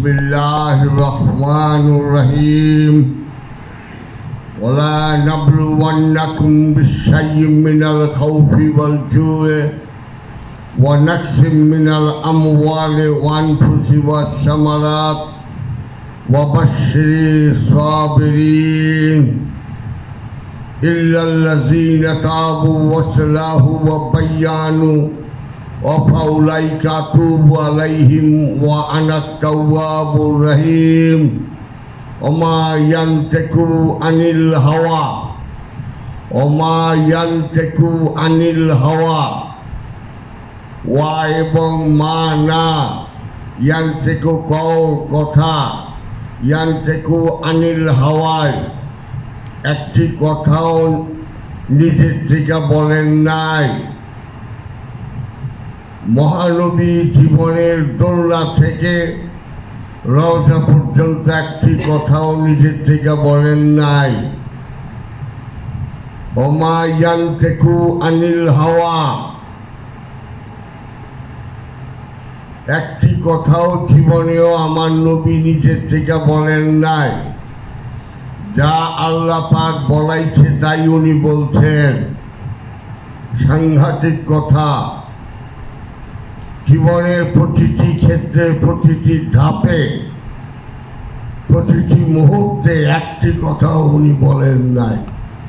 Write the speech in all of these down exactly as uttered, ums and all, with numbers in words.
बिस्मिल्लाहिर रहमानिर रहीम वला नब्लुवन्नकुम बिश्शय्यिम मिनल खौफि वल जू'i व नक्सिम मिनल अमवालि व अनफुसि वस्समरात व बश्शिरिस साबिरीन इल्लल्लज़ीना ताबू वस्सलाहु व बय्यानु वफ़ौलाइका तूबु अलैहिम व अना तव्वाबुर रहीम वमा यंतिकु अनिल हवा वमा यंतिकु अनिल हवा वा एवं मा ना यंतिकु कौल कथा यंतिकु अनिल हवाय একটি কথাও নিজের থেকে বলেন নাই। মহানবী জীবনের দোলনা থেকে রওজা পর্যন্ত একটি কথাও নিজের থেকে বলেন নাই। ওমা ইয়ানতিকু আনিল হাওয়া একটি কথাও জীবনেও আমার নবী নিজের থেকে বলেন নাই। যা আল্লাহ পাক বলাইছে তাই উনি বলছেন। সাংঘাতিক কথা। জীবনের প্রতিটি ক্ষেত্রে প্রতিটি ধাপে প্রতিটি মুহূর্তে একটি কথাও উনি বলেন নাই।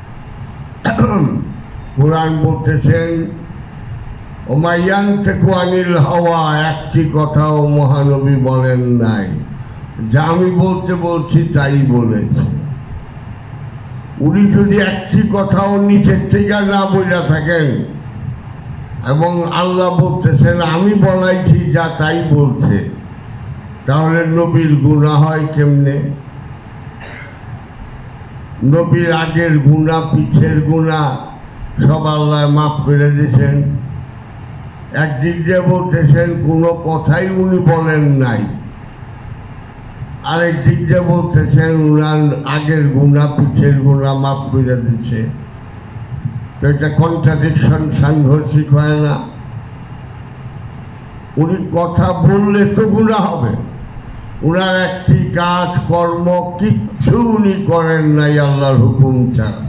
কোরআন বলতেছেন ওমা ইয়ানতিকু আনিল হাওয়া একটি কথাও মহানবী বলেন নাই। যা আমি বলতে বলছি তাই বলেছে। উনি যদি একটি কথাও নিচের থেকে না বোঝা থাকেন এবং আল্লাহ বলতেছেন আমি বলাইছি যা তাই বলছে, তাহলে নবীর গুনাহ হয় কেমনে? নবীর আগের গুনাহ পিছের গুনাহ সব আল্লাহ মাফ করে দিয়েছেন। একদিক দিয়ে বলতেছেন কোনো কথাই উনি বলেন নাই, আরেক দিক দিয়ে বলতেছেন উনার আগের গুনাহ পিছের গুনাহ মাফ করে দিচ্ছে। তো এটা কন্ট্রাডিকশন, সাংঘর্ষিক হয় না? উনি কথা বললে তো গুনাহ হবে, উনার একটি কাজ কর্ম কিচ্ছু উনি করেন নাই আল্লাহর হুকুম ছাড়া।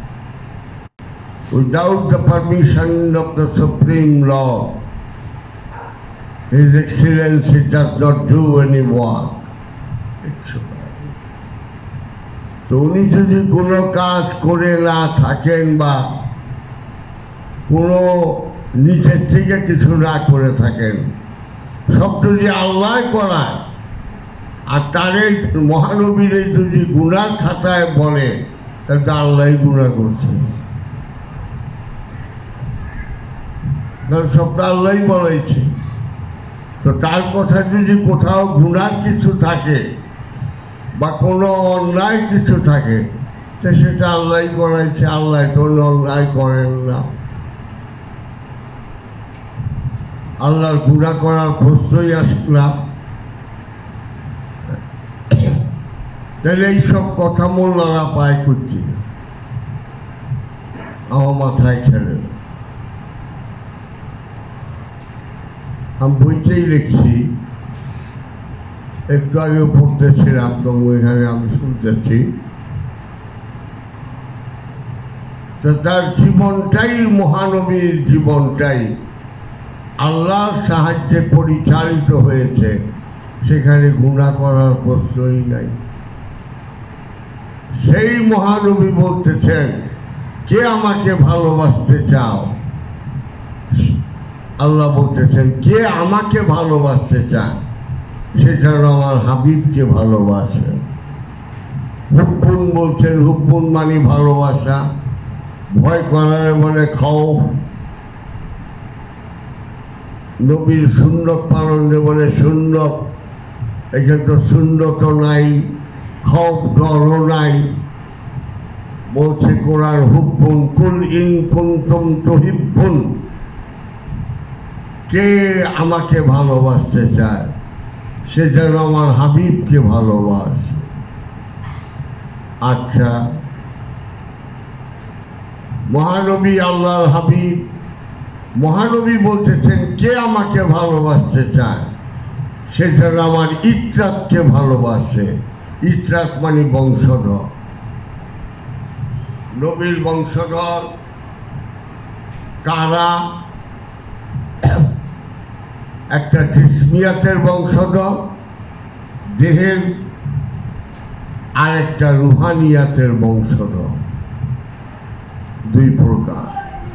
Without the permission of the supreme law his excellency does not do any work. তো উনি যদি কোনো কাজ করে না থাকেন বা কোনো নিচের থেকে কিছু না করে থাকেন, সব যদি আল্লাহ করায় আর তারে মহানবীর যদি গুনার খাতায় বলে তাহলে তো আল্লাহ গুনাহ করছে, সবটা আল্লাহ বলেছে। তো তার কথা যদি কোথাও গুনার কিছু থাকে বা কোনো অন্যায় কিছু থাকে তো সেটা আল্লাহ করাইছে। আল্লাহ তো অন্যায় করেন না, আল্লাহর গুনাহ করার প্রশ্নই আসে না। তাহলে এইসব কথা মোল্লারা পায় করছি আমার মাথায় খেলে। আমি বইতেই লিখছি, একটু আগেও পড়তেছিলাম তো এখানে আমি শুনতেছি। তো তার জীবনটাই মহানবীর জীবনটাই আল্লাহর সাহায্যে পরিচালিত হয়েছে, সেখানে গুনাহ করার প্রশ্নই নাই। সেই মহানবী বলতেছেন কে আমাকে ভালোবাসতে চাও? আল্লাহ বলতেছেন কে আমাকে ভালোবাসতে চায় সে যেন আমার হাবিবকে ভালোবাসে। হুব্বুন বলছেন, হুব্বুন মানে ভালোবাসা, ভয় করার মানে খৌফ। নবীর সুন্নত পালনে বলে সুন্নত, এখানে তো সুন্নত নাই, খৌফ ডরও নাই। বলছে কোরআন হুব্বুন কুল ইন কুনতুম তুহিব্বুন, কে আমাকে ভালোবাসতে চায় সে যেন আমার হাবিবকে ভালোবাসে। আচ্ছা, মহানবী আল্লাহর হাবিব, মহানবী বলতেছেন কে আমাকে ভালোবাসতে চায় সে যেন আমার ইত্রাককে ভালোবাসে। ইত্রাক মানে বংশধর, নবীর বংশধর কারা? একটা জিসমিয়াতের বংশধর দেহের, আর একটা রুহানিয়াতের বংশধর, দুই প্রকার।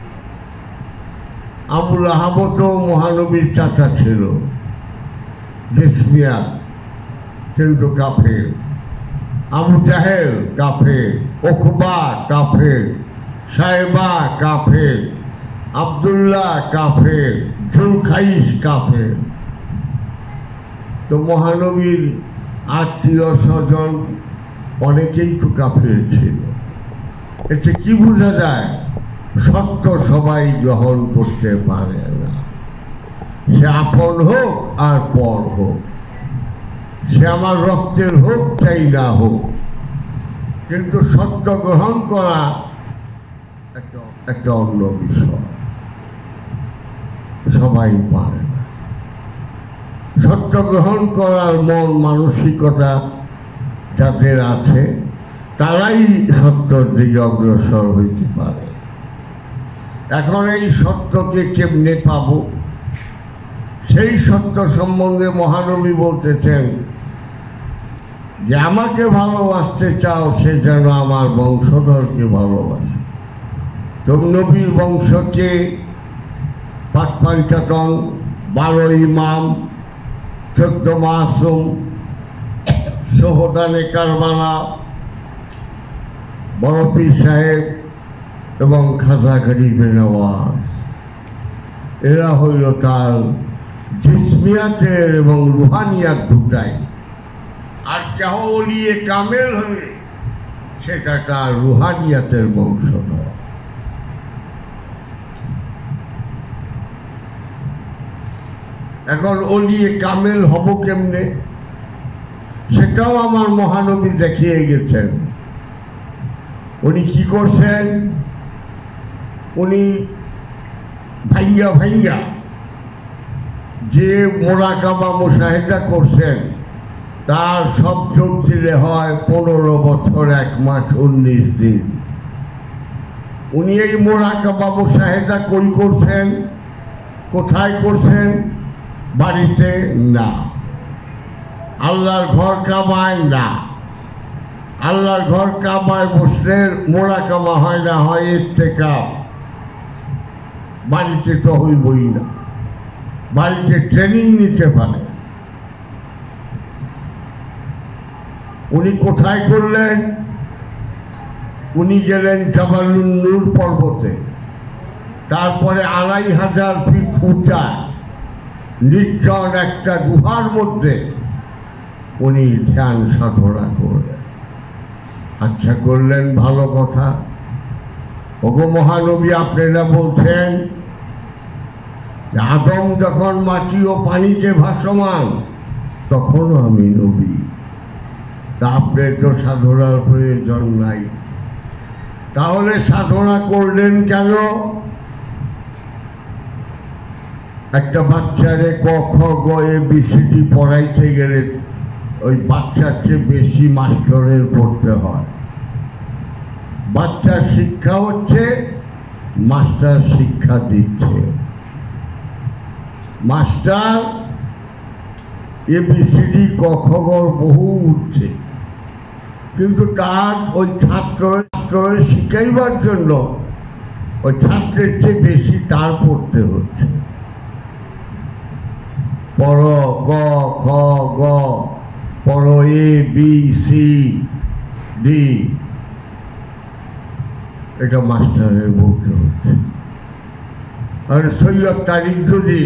আবুল আহাব তো মহানবীর চাচা ছিল, জিসমিয়াত, কিন্তু কাফের। আবু জাহেল কাফের, উকবা কাফের, সাইবা কাফের, আব্দুল্লাহ কাফের, জুলখাইস কাফের। তো মহানবীর আত্মীয় স্বজন অনেকেই তো কাফের ছিল। এতে কি বোঝা যায়? সত্য সবাই গ্রহণ করতে পারে না, সে আপন হোক আর পর হোক, সে আমার রক্তের হোক চাই না হোক, কিন্তু সত্য গ্রহণ করা একটা একটা অন্য বিষয়। সবাই পারে না। সত্য গ্রহণ করার মন মানসিকতা যাদের আছে তারাই সত্যর দিকে অগ্রসর হইতে পারে। এখন এই সত্যকে কেমনে পাব? সেই সত্য সম্বন্ধে মহানবী বলতেছেন যে আমাকে ভালোবাসতে চাও, সে যেন আমার বংশধরকে ভালোবাসে। তো নবীর বংশকে পাঁচ পঞ্চাতন, বারো ইমাম, চোদ্দ মাসুম, সোহদানে কারবালা, বড় পীর সাহেব এবং খাজা গরিবে নওয়াজ, এরা হইল তার জিসমিয়াতের এবং রুহানিয়াত দুটাই। আর যাহ ওলিয়ে কামেল হবে সেটা তার রুহানিয়াতের বংশধর। এখন ওলিয়ে কামেল হব কেমনে, সেটাও আমার মহানবী দেখিয়ে গেছেন। উনি কি করছেন? উনি ভাইয়া ভাইয়া যে মোরাকাবা মুশাহিদা করছেন তার সব যোগ দিলে হয় পনেরো বছর এক মাস উনিশ দিন। উনি এই মোরাকাবা মুশাহিদা কই করছেন? কোথায় করছেন? বাড়িতে না, আল্লাহর ঘর কাবায় না। আল্লাহর ঘর কাবায় বসলে মোরাকাবা হয় না, হয় ইত্তেকাফ। বাড়িতে তো হইবই না, বাড়িতে ট্রেনিং নিতে পারে। উনি কোথায় করলেন? উনি গেলেন জাবালুন নূর পর্বতে, তারপরে আড়াই হাজার ফিট উঁচা নির্জন একটা গুহার মধ্যে উনি ধ্যান সাধনা করলেন। আচ্ছা করলেন, ভালো কথা। ওগো মহানবী, আপনারা বলছেন আদম যখন মাটি ও পানিতে ভাসমান তখনও আমি নবী, তা আপনার তো সাধনার প্রয়োজন নাই। তাহলে সাধনা করলেন কেন? একটা বাচ্চারে ক খ গ এ বি সি ডি পড়াইতে গেলে ওই বাচ্চার চেয়ে বেশি মাস্টারের পড়তে হয়। বাচ্চার শিক্ষা হচ্ছে মাস্টার শিক্ষা দিচ্ছে। Master A B C D ক খ গ বহু উঠছে, কিন্তু তার ওই ছাত্র ছাত্রের শিখাইবার জন্য ওই ছাত্রের চেয়ে বেশি তার পড়তে হচ্ছে। পড় ক খ গ, পড় এ বি সি ডি, এটা মাস্টারের বলতে হচ্ছে। আর সৈয়দ তারিখ যদি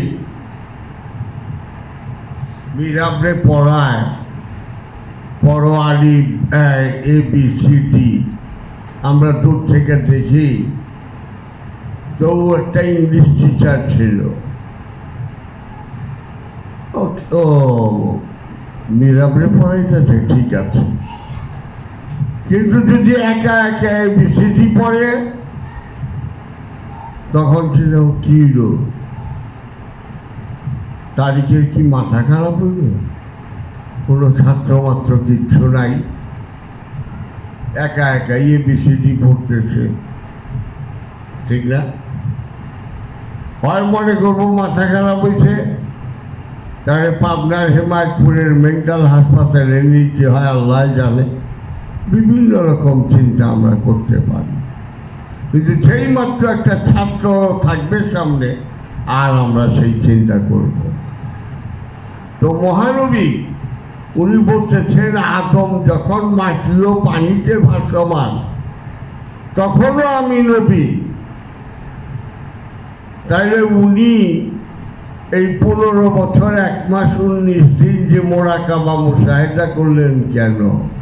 মিরাবরে পড়ায় পড় আলি এ বি সি ডি, আমরা দূর থেকে দেখি। তো একটা ইংলিশ টিচার ছিল, ও মিরাবরে পড়াইতেছে, ঠিক আছে, কিন্তু যদি একা একা এ বি সি ডি পড়ে তখন ছিল কি তারিখের কি মাথা খারাপ হইল? কোনো ছাত্র মাত্র কিচ্ছু নাই, একা একা এ বিসিডি পড়তেছে, ঠিক না? হয় মনে করবো মাথা খারাপ হয়েছে, তাহলে পাবনার হেমায়তপুরের মেন্টাল হাসপাতালে নিতে হয়, আল্লাহ জানে। বিভিন্ন রকম চিন্তা আমরা করতে পারি, কিন্তু সেই মাত্র একটা ছাত্র থাকবে সামনে, আর আমরা সেই চিন্তা করব। তো মহানবী উনি বলতেছেন, আদম যখন মাটি ও পানিতে ভাসমান তখনও আমি নবী। তাইলে উনি এই পনেরো বছর এক মাস উনিশ দিন যে মোরাকাবা মুশাহেদা করলেন কেন?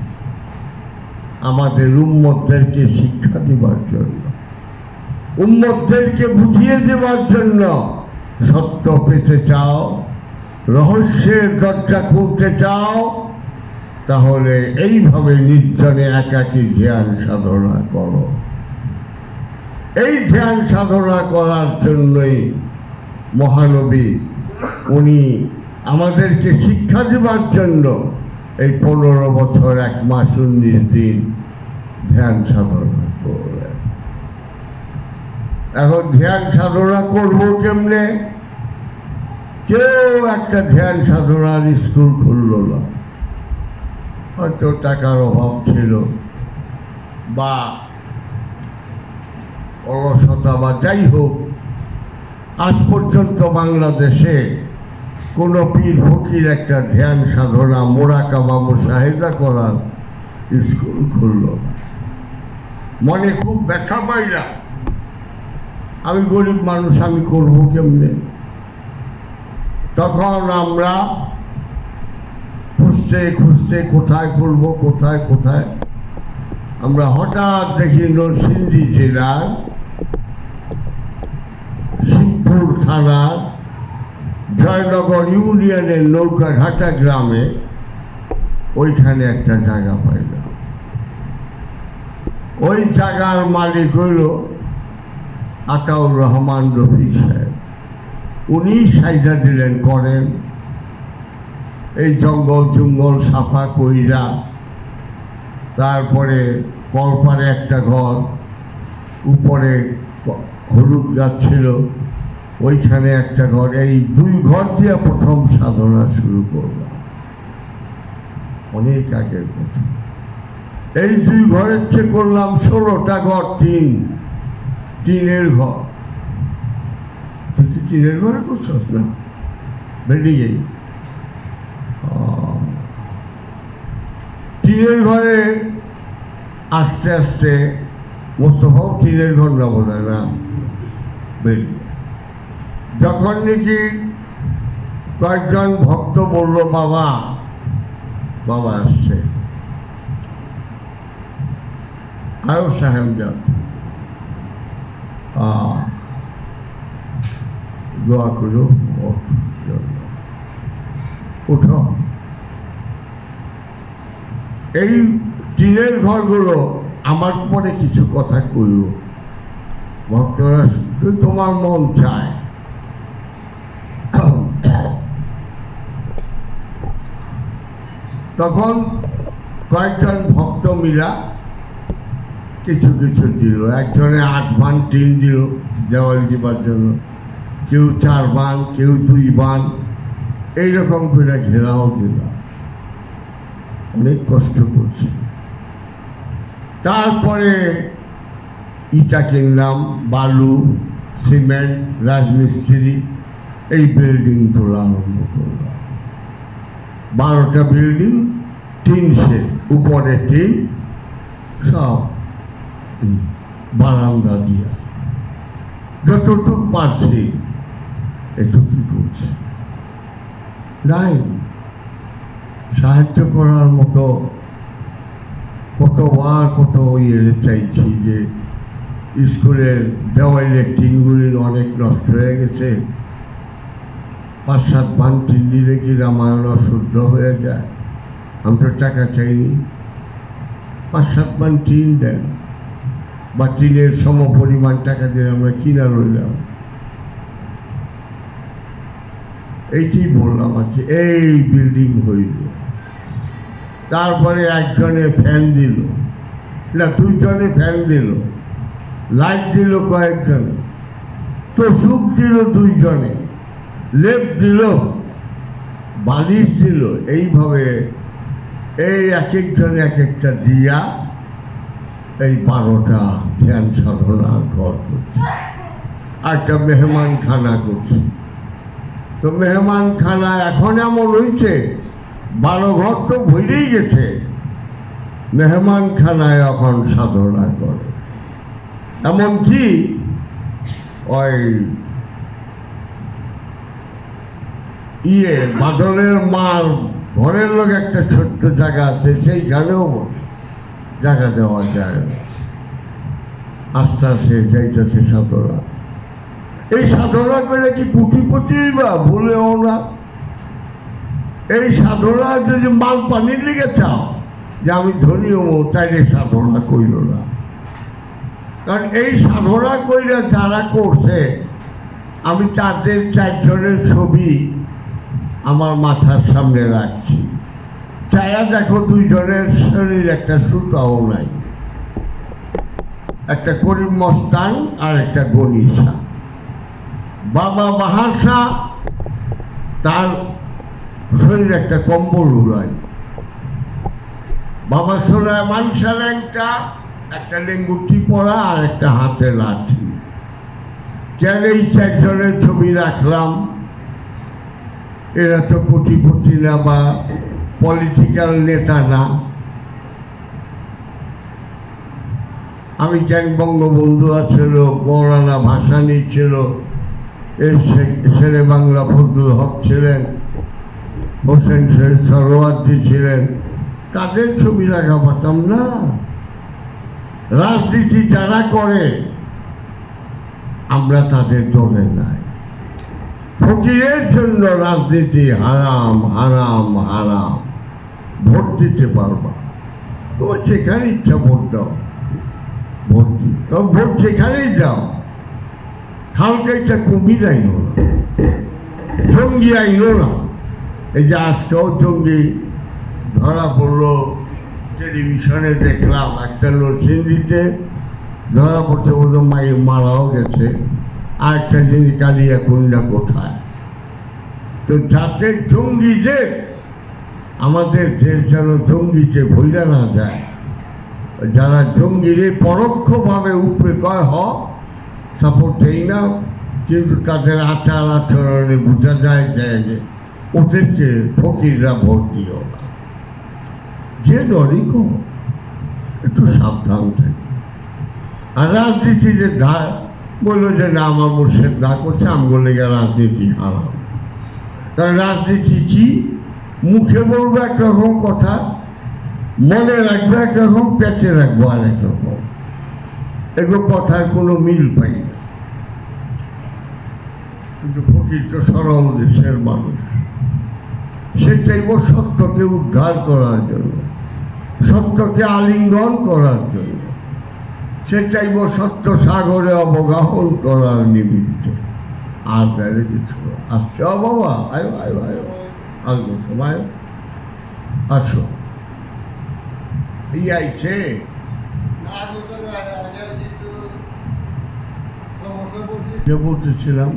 আমাদের উম্মতদেরকে শিক্ষা দেবার জন্য, উম্মতদেরকে বুঝিয়ে দেবার জন্য। সত্য পেতে চাও, রহস্যের দরজা খুলতে চাও, তাহলে এইভাবে নির্জনে একাকী ধ্যান সাধনা করো। এই ধ্যান সাধনা করার জন্যই মহানবী উনি আমাদেরকে শিক্ষা দেবার জন্য এই পনেরো বছর এক মাস উনিশ দিন ধ্যান সাধনা করলেন। এখন ধ্যান সাধনা করবো কেমনে? কেউ একটা ধ্যান সাধনার স্কুল খুলল না, হয়তো টাকার অভাব ছিল বা অলসতা বা যাই হোক, আজ পর্যন্ত বাংলাদেশে কোনো পীর ফকির একটা ধ্যান সাধনা মোরাকাবা মুশাহেদা করার স্কুল খুলল না। মনে খুব ব্যথা পাইলা, আমি গরিব মানুষ, আমি করবো কেমনে? তখন আমরা খুঁজতে খুঁজতে কোথায় করব, কোথায় কোথায় আমরা হঠাৎ দেখি নরসিংদী জেলার শিবপুর থানার জয়নগর ইউনিয়নের নৌকাঘাটা গ্রামে ওইখানে একটা জায়গা পাইলাম। ওই জায়গার মালিক হইল আতাউর রহমান রফিক সাহেব। উনি সাইডা দিলেন, করেন এই জঙ্গল জঙ্গল সাফা কইরা, তারপরে কলপারে একটা ঘর, উপরে হলুদ গাছ ছিল, ওইখানে একটা ঘর। এই দুই ঘর দিয়ে প্রথম সাধনা শুরু করলাম, অনেক আগের কথা। এই দুই ঘরের চেয়ে করলাম ষোলোটা ঘর, টিন টিনের ঘর। তুই টিনের ঘরে করছস না? বেরিয়ে টিনের ঘরে আস্তে আস্তে মোস্তফাও টিনের ঘর না বোঝা না বেরিয়ে, যখন নাকি কয়েকজন ভক্ত বলল, বাবা বাবা আসছে, আরো সাহেব যান, দোয়া করো, উঠো। এই টিনের ঘরগুলো আমার পরে কিছু কথা কইল, ভক্তরা তোমার মন চায়। তখন কয়েকজন ভক্ত মিলা কিছু কিছু দিল। একজনে আট বান টিন দিল দেওয়াল দিবার জন্য, কেউ চার বান, কেউ দুই বান, এইরকম করে ঘেরাও দিলাম। অনেক কষ্ট করছি। তারপরে ইটা কিনলাম, বালু, সিমেন্ট, রাজমিস্ত্রি, এই বিল্ডিং তোলা আরম্ভ করলাম। বারোটা বিল্ডিং, টিন সেট, উপরে টিন, সব বারান্দা দিয়া যতটুকু পারছি এটুকু করছি। নাই সাহায্য করার মতো কতবার কত ইয়ে চাইছি যে স্কুলের দেওয়ালের টিনগুলি অনেক নষ্ট হয়ে গেছে, পাঁচ সাত বান টিন দিলে কি রামায়ণ শুদ্ধ হয়ে যায়। আমি তো টাকা চাইনি, পাঁচ সাত বান টিন দেন বা টিনের সম পরিমাণ টাকা দিয়ে আমরা কিনা রইলাম। এইটি বললাম আছে এই বিল্ডিং হইল। তারপরে একজনে ফ্যান দিল, না দুইজনে ফ্যান দিল, লাইট দিল কয়েকজনে, তোষক দিল দুইজনে, লেপ দিল, বালিশ দিল। এইভাবে এই এক একজনে এক একটা দিয়া এই বারোটা ধ্যান সাধনার ঘর করছে, একটা মেহমান খানা করছে। তো মেহমান খানা এখন এমন হয়েছে, বারো ঘর তো ভরেই গেছে, মেহমান খানায় এখন সাধনা করে। এমনকি ওই ইয়ে বাদলের মার ঘরের লোক একটা ছোট্ট জায়গা আছে, সেইখানেও জায়গা দেওয়া যায়, আস্তে আস্তে যাইতেছে সাধনা। এই সাধনা করে কি কোটিপতি বা ভুলেও না। এই সাধনা যদি মাল পানির লেগে চাও যে আমি ধনী হবো, তাইলে সাধনা কইল না। কারণ এই সাধনা কইরা যারা করছে, আমি তাদের চারজনের ছবি আমার মাথার সামনে রাখছি। চায়া দেখো দুইজনের শরীর একটা সুতাও নাই, একটা করিম মস্তান আর একটা গনিশা। বাবা বাহার শাহ, তার শরীর একটা কম্বল উড়ায়। বাবা সোলাইমান শাহ ল্যাংটা, একটা লেঙ্গুটি পরা আর একটা হাতে লাঠি। কেন এই চারজনের ছবি রাখলাম? এরা তো কোটিপতি না বা পলিটিক্যাল নেতা না। আমি কেন বঙ্গবন্ধু আছিল, মৌলানা ভাসানী ছিল, এই শেরে বাংলা ফজলুল হক ছিলেন, হোসেন শহীদ সরোয়ার্দী ছিলেন, তাদের ছবি রাখা পারতাম না। রাজনীতি যারা করে আমরা তাদের দলে নাই। ফকিরের জন্য রাজনীতি হারাম হারাম হারাম। ভোট দিতে পারবা, তোমার যেখানে ইচ্ছা ভোট দাও, ভোট দিও, ভোট যেখানেই যাও। কালকে একটা কুমির আইল না, জঙ্গি আইল না। এই যে আজকেও জঙ্গি ধরা পড়লো, টেলিভিশনে দেখলাম একটা নরসিংদীতে ধরা পড়ছে, বলতো মাই মারাও গেছে, আর একটা জিনিস কালিয়া কুন্ডা কোথায়। তো যাদের জঙ্গি যে আমাদের দেশ যেন জঙ্গিতে ভইলা না যায়। যারা জঙ্গিরে পরোক্ষভাবে উপরে কয় হ সাপোর্ট দেই না, কিন্তু তাদের আচার আচরণে বোঝা যায় যে ওদেরকে ফকিররা ভোট দিও না। যে দলই কর একটু সাবধান থাকে। আর রাজনীতিতে বললো যে না আমার মুর্শেদ না করছে, আমি বলে গিয়ে রাজনীতি হারাম। কারণ রাজনীতি কি, মুখে বলবো একরকম কথা, মনে রাখবো একরকম, পেটে রাখবো আর একরকম। এগুলো কথার কোনো মিল পাই না। কিন্তু ফকির তো সরল দেশের মানুষ, সে চাইব সত্যকে উদ্ধার করার জন্য, সত্যকে আলিঙ্গন করার জন্য, সে চাইব সত্য সাগরে অবগাহন করার নিমিত্তে। আর বাইরে কিছু আসছে। বাবা আয়ো আয়ো আয়ো, আসবো সময় আসো। এই আইছে বলতেছিলাম,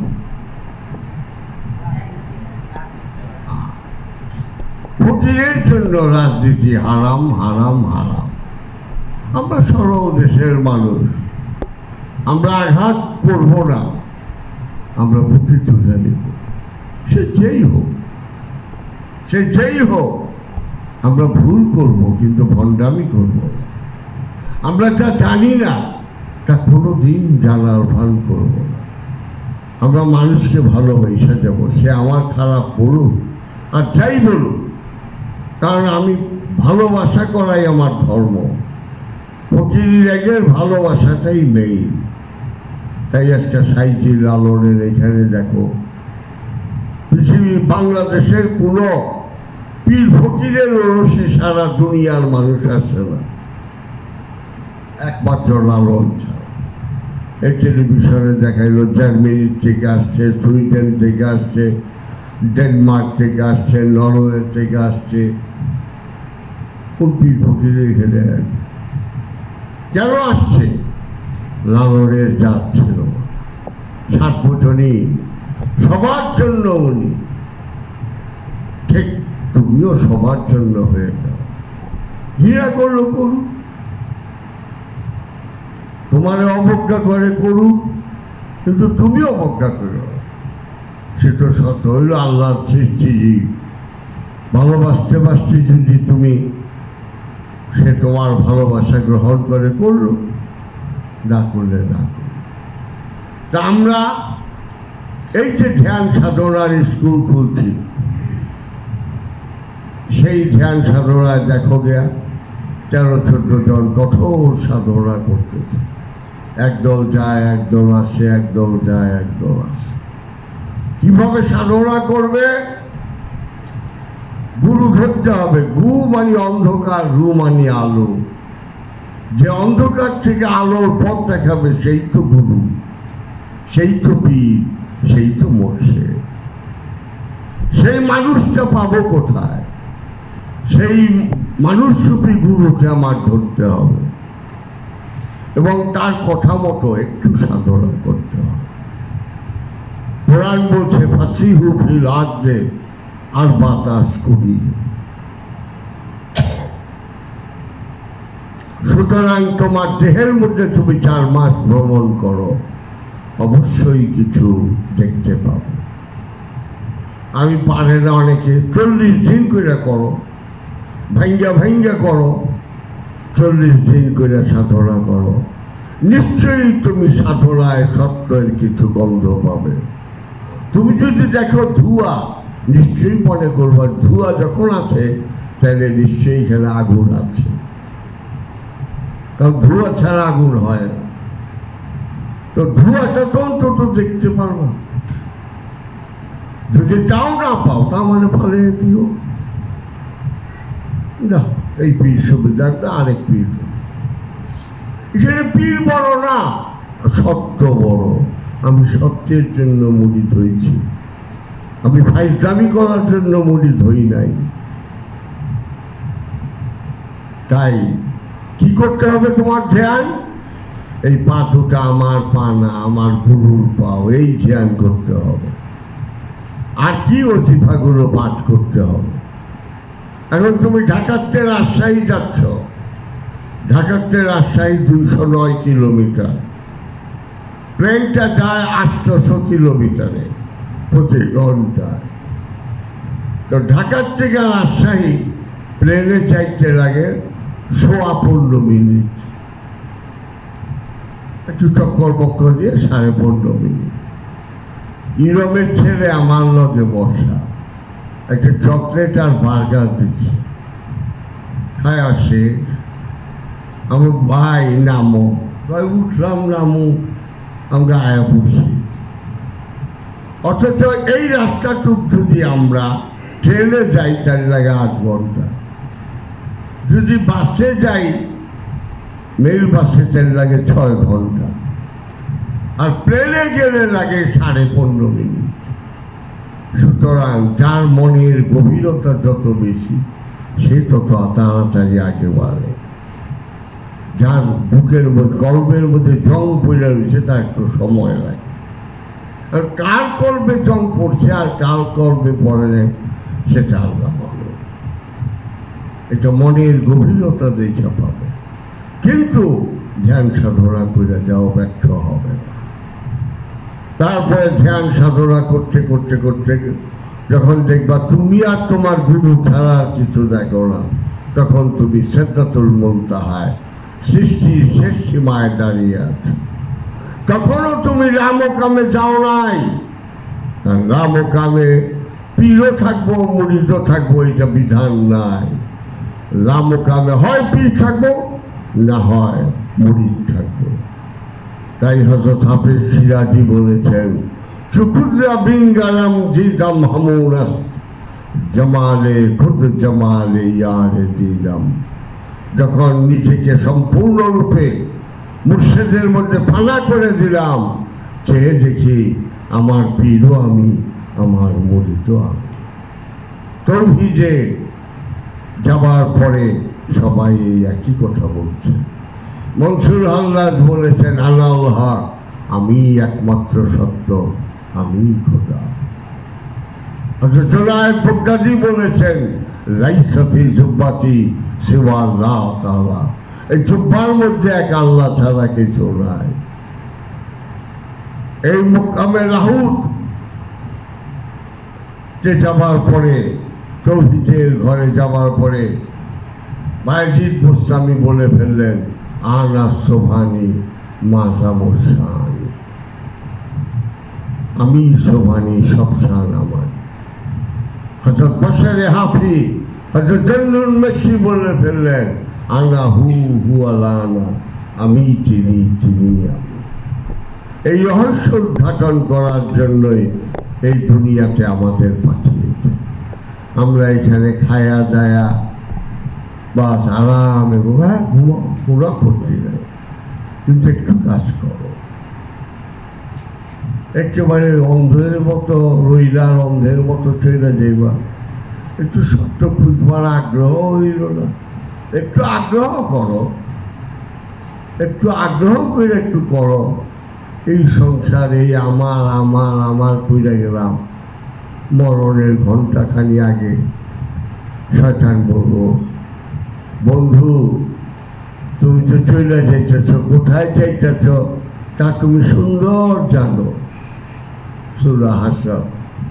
ফকিরের জন্য রাজনীতি হারাম হারাম হারাম। আমরা সরল দেশের মানুষ, আমরা আঘাত করবো না, আমরা বুদ্ধি তুলে নিব। সে যেই হোক, সে যেই হোক, আমরা ভুল করব কিন্তু ভণ্ডামি করব। আমরা যা জানি না তা কোনো দিন জানার ভান করব না। আমরা মানুষকে ভালোবাসা যাব, সে আমার খারাপ বলুক আর যাই বলুক, কারণ আমি ভালোবাসা করাই আমার ধর্ম। ফকিরি রেগের ভালোবাসাটাই মেইন। তাই একটা সাইকেল লালনের এখানে দেখো, পৃথিবীর বাংলাদেশের কোনো পীর ফকিরের রসে সারা দুনিয়ার মানুষ আসে না, একমাত্র লালন ছাড়া। এই টেলিভিশনে দেখাইল জার্মানি থেকে আসছে, সুইডেন থেকে আসছে, ডেনমার্ক থেকে আসছে, নরওয়ে থেকে আসছে, কোন পীর ফকির এখানে কেন আসছে? লাঙলের জাত ছিল, সার্বজনীন, সবার জন্য উনি। ঠিক তুমিও সবার জন্য হয়ে যাও। হীরা করলো করুক, তোমার অবজ্ঞা করে করুক, কিন্তু তুমি অবজ্ঞা করো। সে তো সত্য হইল আল্লাহর সৃষ্টি জীব। ভালোবাসতে বাসতে যদি তুমি সে তোমার ভালোবাসা গ্রহণ করে করলো, না করলে না করলো। তা আমরা এই যে ধ্যান সাধনার স্কুল খুলছি, সেই ধ্যান সাধনায় দেখো গিয়া তেরো চোদ্দ জন কঠোর সাধনা করতেছে। একদল যায়, একদল আসে, একদল যায়, একদল আসে। কিভাবে সাধনা করবে? গুরু ধরতে হবে। গু মানে অন্ধকার, রু মানে আলো। যে অন্ধকার থেকে আলোর পথ দেখাবে সেই তো গুরু, সেই তো পীর, সেই তো মোর্শেদ। সেই মানুষটা পাবো কোথায়? সেই মানুষরূপী গুরুকে আমার ধরতে হবে এবং তার কথা মতো একটু সাধনা করতে হবে। কোরআন বলছে ফাসিহু ফিল আরদে আর বাতাস করি। সুতরাং তোমার দেহের মধ্যে তুমি চার মাস ভ্রমণ করো, অবশ্যই কিছু দেখতে পাবো। আমি পারে না অনেকে চল্লিশ দিন করে করো, ভাঙ্গা ভাঙ্গা করো, চল্লিশ দিন করে সাধনা করো, নিশ্চয়ই তুমি সাধনায় সত্যের কিছু গন্ধ পাবে। তুমি যদি দেখো ধোঁয়া, নিশ্চয়ই মনে করবা ধোঁয়া যখন আছে তাহলে নিশ্চয়ই এখানে আগুন আছে, কারণ ধোঁয়া ছাড়া আগুন হয় না। তো ধোঁয়াটা তো অন্তত দেখতে পারবা। যদি তাও না পাও, তা মানে ফলে দিও না, এই পীর সুবিধার না, আরেক পীর। এখানে পীর বড় না, সত্য বড়। আমি সত্যের জন্য মুড়ি ধরেছি, আমি ফাইজলামি করার জন্য মুড়ি ধরি নাই। তাই কি করতে হবে তোমার ধ্যান? এই পা দুটা আমার পা না, আমার গুরুর পাও, এই ধ্যান করতে হবে। আর কি ওজিফাগুলো পাঠ করতে হবে। এখন তুমি ঢাকাতে রাজশাহী যাচ্ছ, ঢাকাতে রাজশাহী দুইশো নয় কিলোমিটার, ট্রেনটা যায় আটশোশো কিলোমিটারে প্রতি ঘন্টায়। তো ঢাকার থেকে রাজশাহী প্লেনে চাইতে লাগে সোয়া পনেরো মিনিট, একটু চক্কর বক্কর দিয়ে সাড়ে পনেরো মিনিট। ইউরোপের ছেলে আমার লগে বসা, একটা চকলেট আর বার্গার দিচ্ছে, খায় আসে। আমার ভাই নামো, ভাই উঠলাম নামো, আমরা আয়া বসি। অথচ এই রাস্তাটুক যদি আমরা ট্রেনে যাই তার লাগে আট ঘন্টা, যদি বাসে যাই মেল বাসে তার লাগে ছয় ঘন্টা, আর প্লেনে গেলে লাগে সাড়ে পনেরো মিনিট। সুতরাং যার মনের গভীরতা যত বেশি সে তত তাড়াতাড়ি আগে বাড়ে। যার বুকের মধ্যে কল্পের মধ্যে জং পড়ে রয়েছে তার একটু সময় লাগে। আর কার কল্পে জং পড়ছে আর কার কল্পে পড়ে নেই সেটা আলাদা হবে। এটা মনের গভীরতা দেখে পাবে, কিন্তু ধ্যান সাধনা করে যাও ব্যর্থ হবে না। তারপরে ধ্যান সাধনা করতে করতে করতে যখন দেখবা তুমি আর তোমার গুরু ছাড়া কিছু দেখো না, তখন তুমি সিদরাতুল মুনতাহায় সৃষ্টির শেষ সীমায় দাঁড়িয়ে আছে। তখনও তুমি রামকামে যাও নাই। রামকামে পীরও থাকবো, মুরিদও থাকবো, এটা বিধান নাই। রামকামে হয় পীর থাকবো, না হয় মুরিদ থাকবো। তাই হযরত হাফেজ সিরাজি বলেছেন, শুকুরা বিঙ্গালাম জিদাম হামুনাস জামালে খুদ জামালে ইয়ারে দিলাম। যখন নিজেকে সম্পূর্ণরূপে মুর্শিদের মধ্যে ফানা করে দিলাম, চেয়ে দেখি আমার পীরও আমি, আমার মরিত আমি। তৌহিদে যাবার পরে সবাই এই একই কথা বলছে। মনসুর হাল্লাদ বলেছেন আনাল হক, আমি একমাত্র সত্য, আমি খোদা। জোনায়েদ বগদাদী বলেছেন লাইসা ফি জুব্বাতি সিওয়া আল্লাহ তাআলা, এই জুব্বার মধ্যে এক আল্লাহ ছাড়া কিছু নাই। এই মুকামে লাহুদ যে যাবার পরে, তৌহিদের ঘরে যাবার পরে বায়েজিদ বুস্তামি বলে ফেললেন আনা সোভানি মাসা মোসানি, আমি সোভানি, সব শান আমার। হযরত বশরে হাফি, হযরত জন্নুল মেসি বলে ফেললেন আনা হু হু আলানা, আমি চিনি চিনি আমি। এই রহস্য উদ্ঘাটন করার জন্যই এই দুনিয়াতে আমাদের পাঠিয়েছে। আমরা এখানে খায়া দায়া বাস আরামে ঘুমা পুরা করতে নাই, কিন্তু একটু কাজ করো। একেবারে অন্ধের মতো রইলার অন্ধের মতো চলে যাইবা, একটু সত্য খুঁজবার আগ্রহ হইল না। একটু আগ্রহ করো, একটু আগ্রহ করে একটু করো। এই সংসারে আমার আমার আমার কইরা গেলাম, মরণের ঘন্টা খানি আগে শয়তান বলবো বন্ধু তুমি তো চলে যাইতেছ, কোথায় যাইতেছ তা তুমি সুন্দর জানো, সূরা হাসর।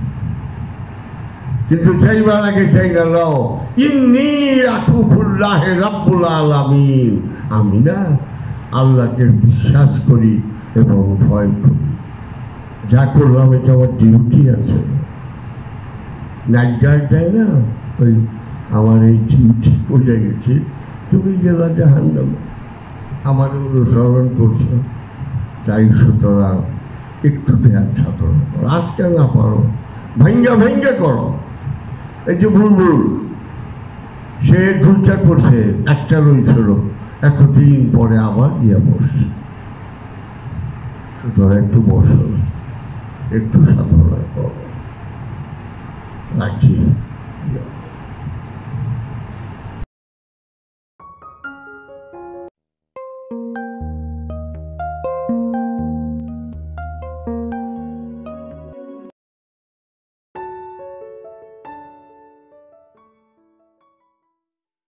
কিন্তু যাইবার আগে চাই গেল ইন্নী আকুফুল্লাহ রাব্বুল আলামিন, আমি না আল্লাহকে বিশ্বাস করি এবং ভয় করি। যা করলাম এটা আমার ডিউটি আছে, নাইট গার্ড দেয় না, ওই আমার এই ডিউটি পড়ে গেছে, তুমি গেলা জাহান্নামে, আমার অনুসরণ করছো। তাই সুতরাং একটু ধ্যান সাধনা করো, আজকে না পারো ভাঙ্গা ভাঙ্গা করো। এই যে বুলবুল সে দুটা করছে, একটা রয়েছিল, এতদিন পরে আবার গিয়া বসছে। সুতরাং একটু বসো, একটু সাধনা করো, রাখি।